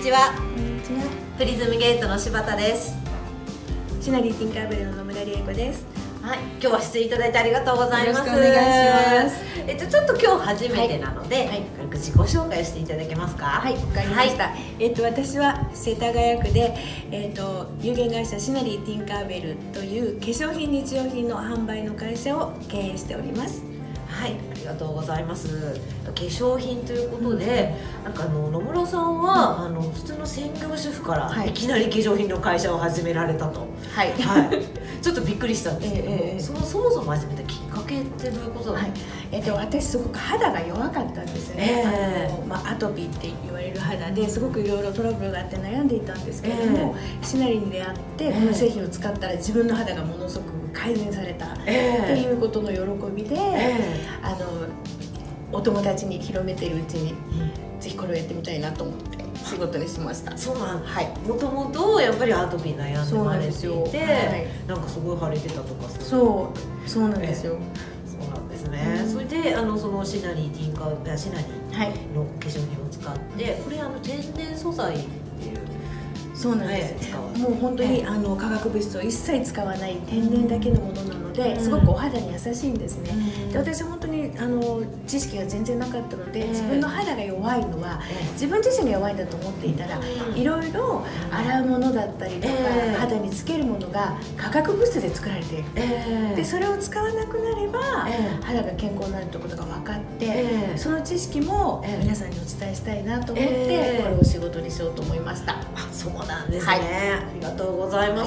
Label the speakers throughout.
Speaker 1: ちは。
Speaker 2: こんにちは。
Speaker 1: プリズムゲートの柴田です。
Speaker 2: シナリーティンカーベルの野村理恵子です。
Speaker 1: はい、今日は出演いただいてありがとうございます。
Speaker 2: よろしくお願いします。
Speaker 1: ちょっと今日初めてなので、
Speaker 2: はい
Speaker 1: 軽く自己紹介していただけますか。
Speaker 2: はい、わかりました。私は世田谷区で有限会社シナリーティンカーベルという化粧品日用品の販売の会社を経営しております。
Speaker 1: はい、ありがとうございます。化粧品ということで、なんか野村さんは、普通の専業主婦から、いきなり化粧品の会社を始められたと。はい、ちょっとびっくりしたんですけども、そもそも始めたきっかけってどういうことなんですか？
Speaker 2: 私すごく肌が弱かったんですよね。アトピーって言われる肌ですごくいろいろトラブルがあって悩んでいたんですけれども、シナリーに出会ってこの製品を使ったら自分の肌がものすごく改善されたっていうことの喜びで、お友達に広めているうちに、ぜひこれをやってみたいなと思って仕事にしました。
Speaker 1: そうなんです。もともとやっぱりアトピー悩んでまれていて、なんかすごい腫れてたとか。
Speaker 2: そうなんですよ。
Speaker 1: そうなんですね。それでそのシナリーティンカーシナリーの化粧品を使って、これ天然素材っていう。
Speaker 2: そうなんです。もう本当に化学物質を一切使わない天然だけのものなので、すごくお肌に優しいんですね。で、私本当に知識が全然なかったので、自分の肌が弱いのは自分自身が弱いんだと思っていたら、いろいろ洗うものだったりとか肌につけるものが化学物質で作られている。で、それを使わなくなれば肌が健康になるということが分かって、その知識も皆さんにお伝えしたいなと思ってこれを仕事にしようと思いました。
Speaker 1: そうなんですね。ありがとうございます。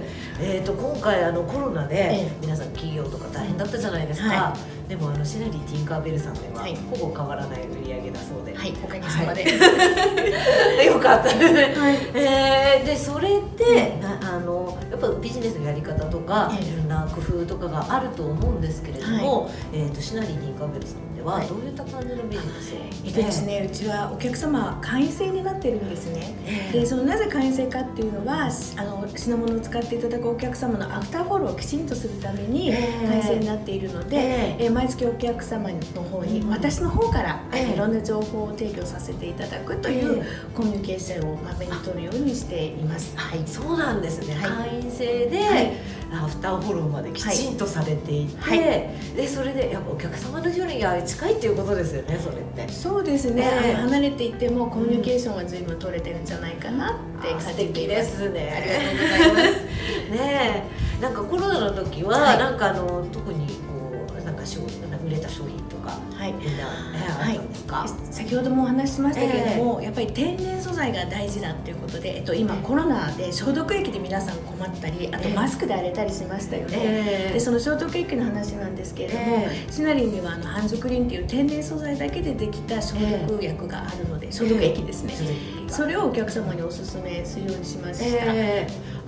Speaker 1: 今回コロナで皆さん企業とか大変だったじゃないですか。でもシナリーティンカーベルさんではほぼ変わらない売り上げだそうで、
Speaker 2: おかげさまで
Speaker 1: よかったですね。でそれってやっぱビジネスのやり方とかいろんな工夫とかがあると思うんですけれども、シナリーティンカーベルさんではどういった感じのビジネスを？
Speaker 2: ですね、うちはお客様は会員制になってるんですね。で、なぜ会員制かっていうのは品物を使っていただくお客様のアフターフォローをきちんとするために会員制になっているので、毎月お客様の方に私の方からいろんな情報を提供させていただくというコミュニケーションを目に取るようにしています。
Speaker 1: そうなんですね。会員制でアフターフォローまできちんとされていて、でそれでやっぱお客様の距離が近いっていうことですよね。それって
Speaker 2: そうですね。離れていてもコミュニケーションは随分取れてるんじゃないかなって感じています。
Speaker 1: 素敵ですね。
Speaker 2: ありがとうございます。
Speaker 1: ねえ、なんかコロナの時はなんか特になんか売れた商品とかあったんですか？
Speaker 2: 先ほどもお話ししましたけれども、やっぱり天然素材が大事だっていうことで、今コロナで消毒液で皆さん困ったり、あとマスクで荒れたりしましたよね。でその消毒液の話なんですけれども、シナリーにはハンズクリーンっていう天然素材だけでできた消毒薬があるので、消毒液ですね。それをお客様におすすめするようにしました。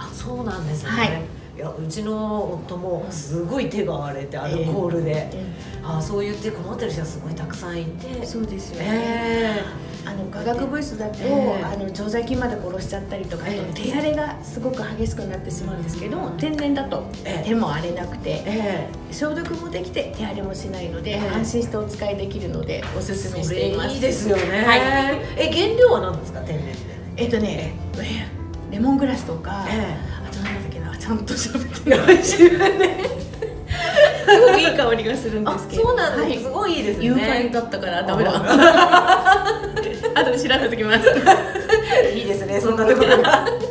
Speaker 1: そうなんですね。いや、うちの夫もすごい手が荒れてアルコールで、そう言って困ってる人がすごいたくさんいて。そうですよね。化学物質だと常在菌まで殺しちゃったりとか、手荒れがすごく激しくなってしまうんですけど、天然だと手も荒れなくて消毒もできて手荒れもしないので、安心してお使いでききるのでおすすめしています。 いいですよね。原料は何ですか？天然で。
Speaker 2: レモングラスとか、あと何だっけな、ちゃんと喋ってないし、すごくいい香りがするんですけど。
Speaker 1: そうなんです。すごいいいですね。
Speaker 2: 有害だったからダメだ。あとで調べておきます。
Speaker 1: いいですね。そんなところ。